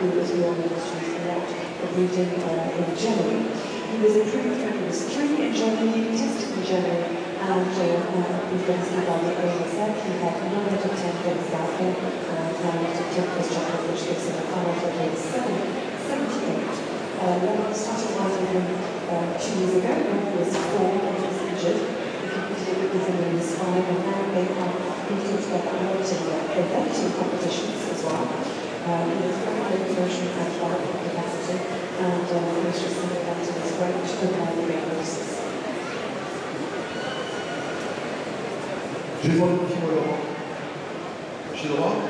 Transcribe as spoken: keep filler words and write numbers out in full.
who, as we all know, was used a lot for breeding uh, in Germany. He was approved when he was three in Germany, tested in Germany, and uh, uh, we've got his e-body, as I said. He had nine out of ten games out there, and nine out of ten first chocolate, which gives him a final for his seven, seventy-eight. Uh, when I started riding him uh, two years ago, when he was four and he was injured, we competed with him in his five, and now they are competing together a lot in uh, eventing competitions as well. Um, he was very high promotion and bike capacity, and uh, he was just coming back to his great good big horses. J'ai droit de confirmer Laurent. J'ai droit.